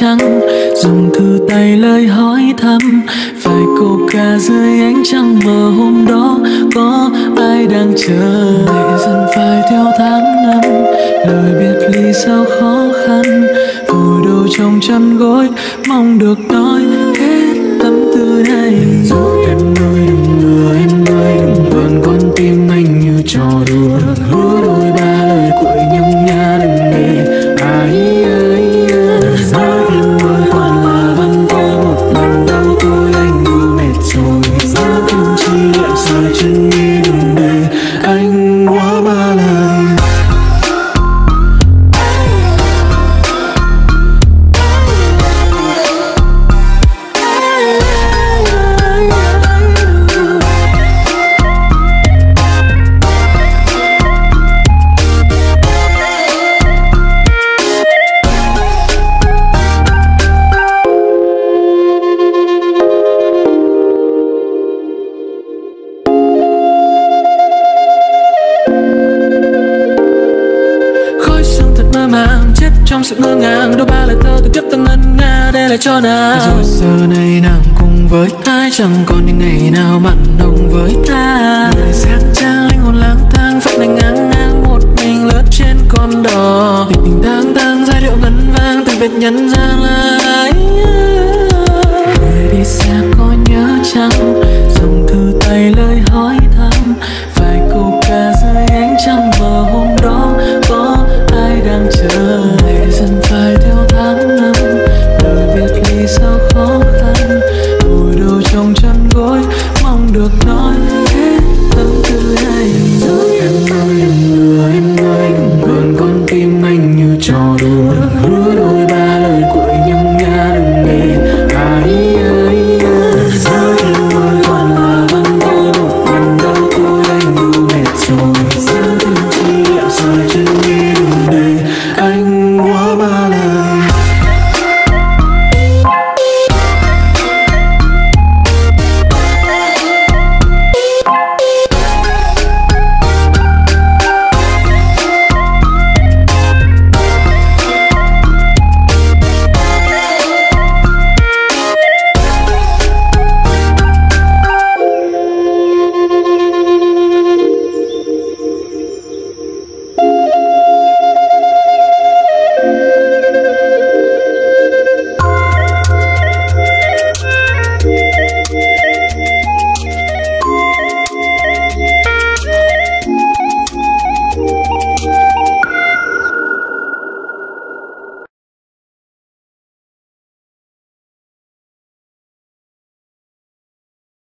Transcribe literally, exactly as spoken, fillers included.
trắng, dùng thư tay lời hỏi thăm. Phải câu ca dưới ánh trăng mờ hôm đó, có ai đang chờ. Lệ dần phải theo tháng năm, lời biệt ly sao khó khăn. Vùi đầu trong chăn gối, mong được nói hết tâm tư này. Em ơi đừng lừa, em ơi đừng buồn, con tim anh như trò đùa. Đừng hứa đôi ba lời cuội nhưng nha đừng để ai ai ai. Nói em ơi còn là văn tôi một lần đau tôi anh đủ mệt rồi. Nói em chi lại sai chân đi đừng để anh quá ba lời. Trong sự ngỡ ngàng đôi ba lời thơ từng kiếp từng ngân nga để lại cho nàng. Rồi giờ này nàng cùng với ai, chẳng còn những ngày nào mặn nồng với ta. Người sang trang linh hồn lang thang, phận anh ngang ngang một mình lướt trên con đò. Tình tình tang tang giai điệu ngân vang, tình biệt nhân gian là